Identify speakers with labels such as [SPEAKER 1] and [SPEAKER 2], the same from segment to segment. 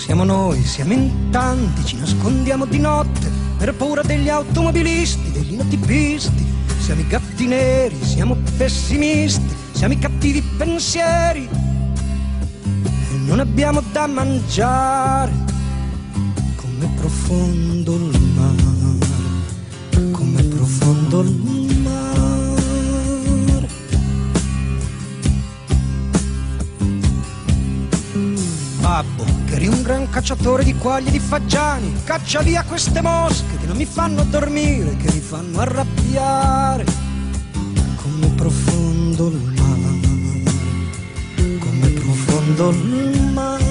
[SPEAKER 1] Siamo noi, siamo in tanti, ci nascondiamo di notte per paura degli automobilisti, degli notipisti. Siamo i gatti neri, siamo pessimisti, siamo i cattivi pensieri e non abbiamo da mangiare. Com'è profondo il mare, com'è profondo il mare. Babbo, che eri un gran cacciatore di quaglie e di fagiani, caccia via queste mosche che non mi fanno dormire, che mi fanno arrabbiare. Com'è profondo il mare, com'è profondo il mare.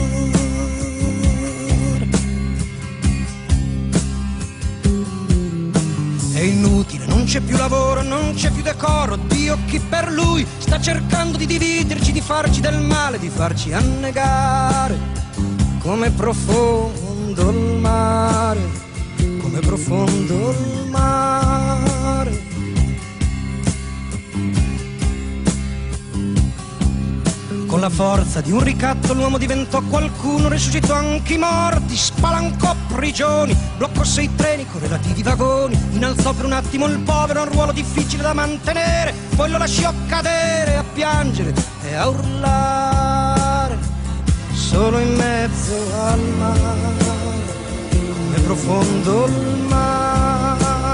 [SPEAKER 1] È inutile, non c'è più lavoro, non c'è più decoro. Dio, chi per lui sta cercando di dividerci, di farci del male, di farci annegare. Com'è profondo il mare, com'è profondo il mare. Con la forza di un ricatto l'uomo diventò qualcuno, risuscitò anche i morti, spalancò prigioni, bloccò 6 treni con relativi vagoni, innalzò per un attimo il povero a un ruolo difficile da mantenere, poi lo lasciò cadere a piangere e a urlare, solo in mezzo al mare, com'è profondo il mare.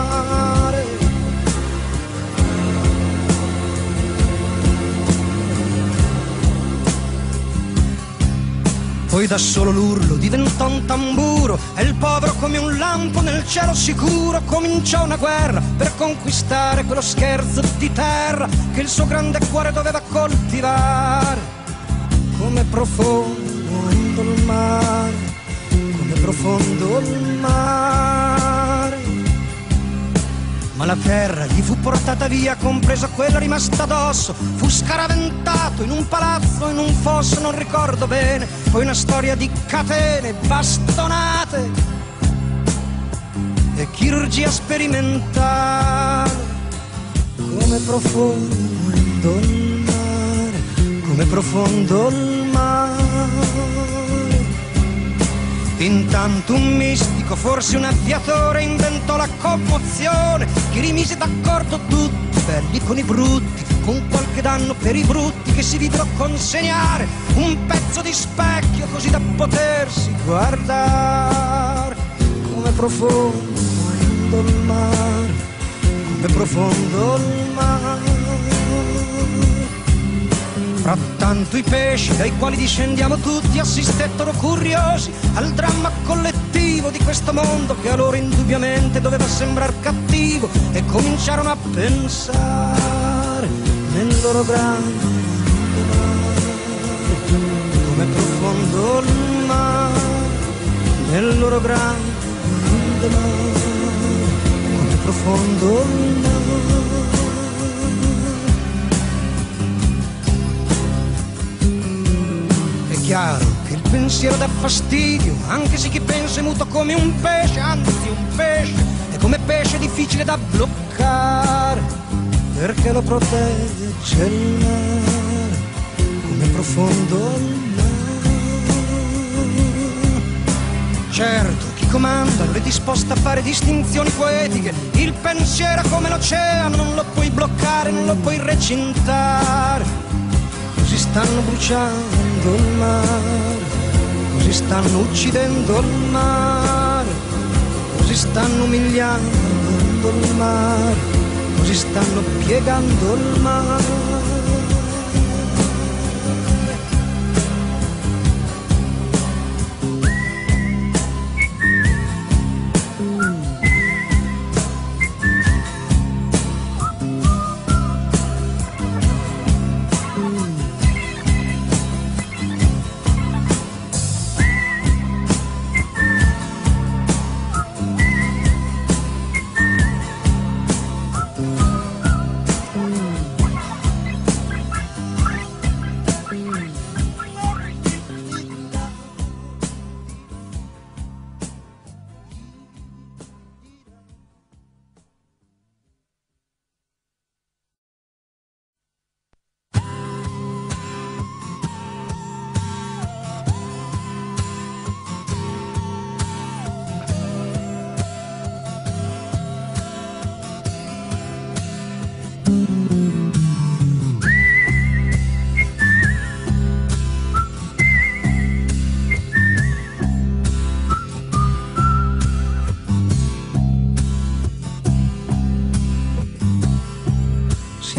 [SPEAKER 1] Poi da solo l'urlo diventò un tamburo e il povero come un lampo nel cielo sicuro cominciò una guerra per conquistare quello scherzo di terra che il suo grande cuore doveva coltivare. Com'è profondo il mare, com'è profondo il mare. Ma la terra gli fu portata via, compresa quella rimasta addosso. Fu scaraventato in un palazzo, in un fosso, non ricordo bene. Poi una storia di catene, bastonate e chirurgia sperimentale. Com'è profondo il mare, com'è profondo il mare. Intanto un mistico, forse un aviatore, inventò la commozione che rimise d'accordo tutti, belli con i brutti, con qualche danno per i brutti che si videro consegnare un pezzo di specchio così da potersi guardare. Com'è profondo il mare, com'è profondo il mare. Frattanto i pesci dai quali discendiamo tutti assistettero curiosi al dramma collettivo di questo mondo che a loro indubbiamente doveva sembrar cattivo e cominciarono a pensare nel loro grande mare, com'è profondo il mare, nel loro grande mare, com'è profondo il mare. È chiaro che il pensiero dà fastidio, anche se chi pensa è muto come un pesce, anzi un pesce è come pesce difficile da bloccare, perché lo protegge il mare, come profondo il mare. Certo, chi comanda non è disposto a fare distinzioni poetiche, il pensiero è come l'oceano, non lo puoi bloccare, non lo puoi recintare. Così stanno bruciando il mare, così stanno uccidendo il mare, così stanno umiliando il mare, così stanno piegando il mare.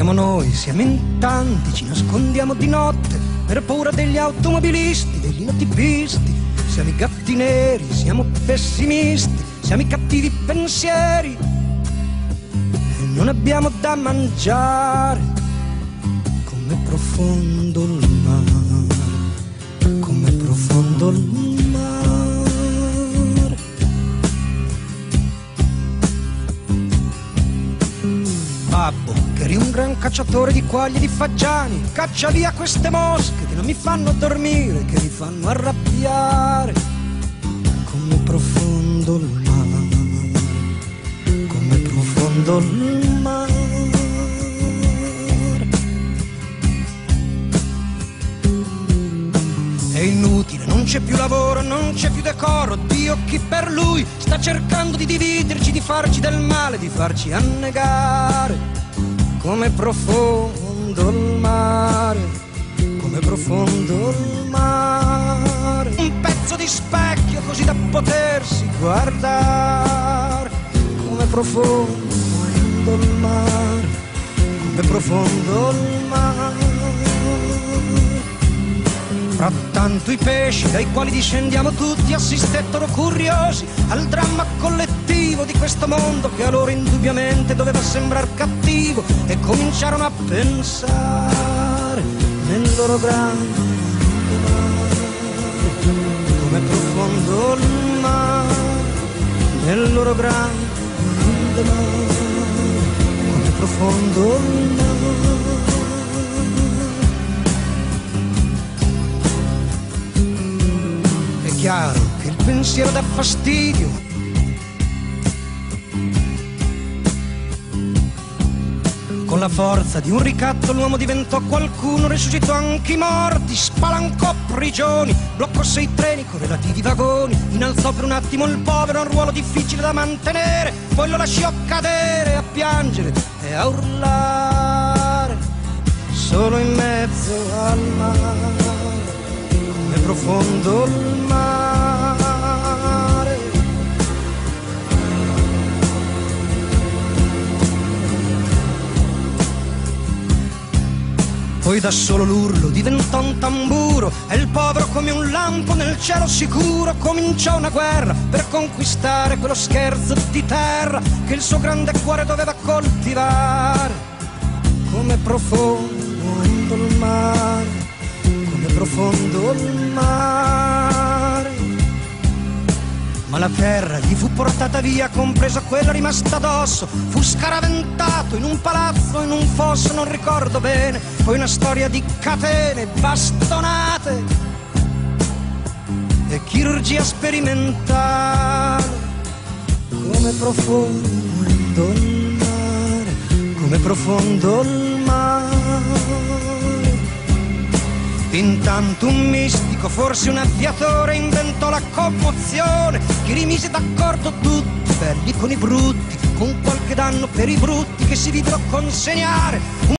[SPEAKER 1] Siamo noi, siamo in tanti, ci nascondiamo di notte per paura degli automobilisti, degli notipisti. Siamo i gatti neri, siamo pessimisti, siamo i cattivi pensieri e non abbiamo da mangiare. Com'è profondo il mare, com'è profondo il mare. Babbo, che eri un gran cacciatore di quaglie e di fagiani, caccia via queste mosche che non mi fanno dormire, che mi fanno arrabbiare. Com'è profondo il mare, com'è profondo il mare. È inutile, non c'è più lavoro, non c'è più decoro. Dio, chi per lui sta cercando di dividerci, di farci del male, di farci annegare. Com'è profondo il mare, com'è profondo il mare. Un pezzo di specchio così da potersi guardare. Com'è profondo il mare, com'è profondo il mare. Frattanto i pesci dai quali discendiamo tutti assistettero curiosi al dramma collettivo di questo mondo che a loro indubbiamente doveva sembrar cattivo, e cominciarono a pensare nel loro grande mare. Com'è profondo il mare, nel loro grande mare. Com'è profondo il mare. È chiaro che il pensiero dà fastidio, con la forza di un ricatto l'uomo diventò qualcuno, resuscitò anche i morti, spalancò prigioni, bloccò 6 treni con relativi vagoni, innalzò per un attimo il povero a un ruolo difficile da mantenere, poi lo lasciò cadere a piangere e a urlare solo in mezzo al mare. Com'è profondo il mare. Poi da solo l'urlo diventò un tamburo e il povero come un lampo nel cielo sicuro cominciò una guerra per conquistare quello scherzo di terra che il suo grande cuore doveva coltivare. Com'è profondo il mare, com'è profondo il mare. Ma la terra gli fu portata via, compresa quella rimasta addosso. Fu scaraventato in un palazzo, in un fosso, non ricordo bene. Poi una storia di catene, bastonate e chirurgia sperimentale. Com'è profondo il mare, com'è profondo il mare. Intanto un mistico, forse un aviatore, inventò la commozione che rimise d'accordo tutti, belli con i brutti, con qualche danno per i brutti che si videro consegnare.